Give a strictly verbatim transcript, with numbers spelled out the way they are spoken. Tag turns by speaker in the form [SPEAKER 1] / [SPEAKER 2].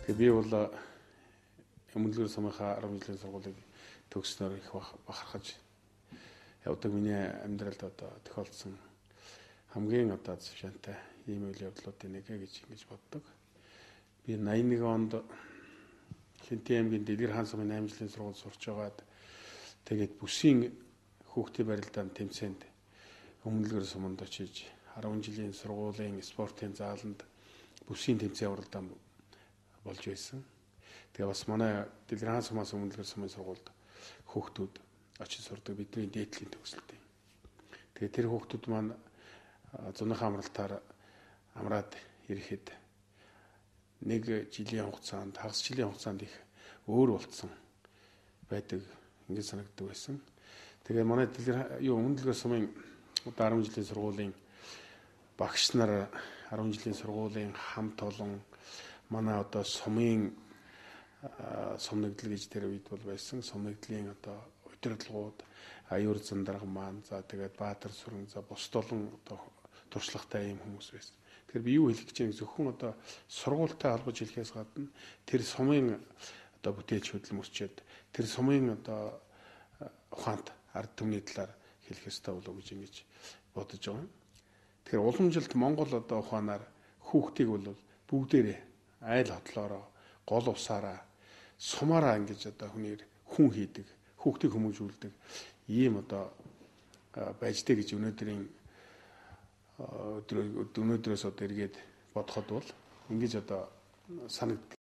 [SPEAKER 1] Тэгээ би бол Өмнөдлөгөр сумынхаа арван жилийн сургуулийг төгснөөр их бахархаж явдаг миний амьдралд одоо тохиолдсон хамгийн одоо завшаантай ийм үйл явдлуудын нэг гэж ингэж боддог. Би найман нэг онд Хинтээ аймгийн Дэлгэр хаан сумын найман жилийн сургууль сурч байгаад тэгээд бүсийн хүүхдийн барилдаанд тэмцээнд Өмнөдлөгөр суманд очиж арван жилийн сургуулийн спортын зааланд бүсийн тэмцээн уралдаан болж байсан. Тэгээ бас манай Дэлгэр хаан сумаас Өмнөдлөгөр сумын сургуульд хүүхдүүд очиж сурдаг бидний дээдлийн төгсөлтийн. Тэгээ тэр хүүхдүүд маань зуныхаа амралтаар амраад ирэхэд нэг жилийн хугацаанд, хагас жилийн хугацаанд их өөр болцсон байдаг ингэж санагддаг байсан. Тэгээ манай Дэлгэр юу Өмнөдлөгөр сумын арван жилийн сургуулийн багш нар арван жилийн сургуулийн хамт олон манай одоо сумын сумнагдлал гэж тэр үед бол байсан. Сумнагдлын одоо удирдлагууд, аюур зандарга маань, за тэгээд Баатар сүрэн, за бусд олон одоо туршлагатай ийм хүмүүс байсан. Тэгэхээр би юу хэлэх гэж байна зөвхөн одоо сургуультай холбож хэлэхээс гадна тэр сумын одоо бүтээлч хөдөл мөрчөөд тэр сумын одоо ухаант ард түмний талаар хэлэх ёстой болов уу гэж ингэж бодож байгаа. Тэгэхээр уламжилт Монгол одоо ухаанаар хүүхдийг бол бүгдээрээ айл хотлоороо гол усаараа сумаараа ингэж одоо хүнээр хүн хийдэг, хүүхдийг хүмүүжүүлдэг ийм одоо байжтэй гэж өнөөдрийн өнөөдрөөс одоо эргээд бодоход бол ингэж одоо санагддаг.